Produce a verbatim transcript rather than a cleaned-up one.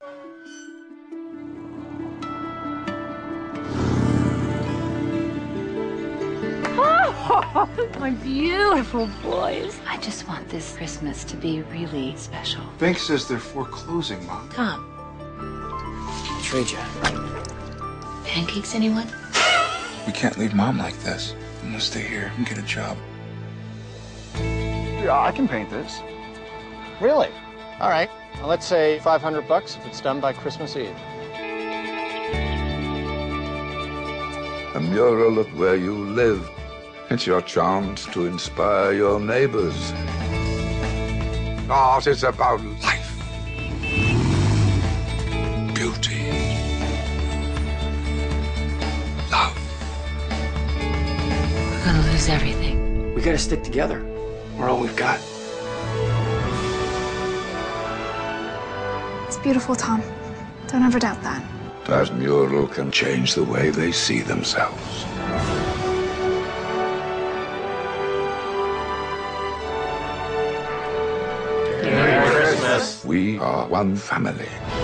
Oh, my beautiful boys. I just want this Christmas to be really special. Bank says they're foreclosing, Mom. Tom. Trade you. Pancakes, anyone? We can't leave Mom like this. I'm gonna stay here and get a job. Yeah, I can paint this. Really? All right. Well, let's say five hundred bucks if it's done by Christmas Eve. A mural of where you live. It's your chance to inspire your neighbors. Art is about life, beauty, love. We're gonna lose everything. We gotta stick together. We're all we've got. It's beautiful, Tom. Don't ever doubt that. That mural can change the way they see themselves. Merry Christmas. We are one family.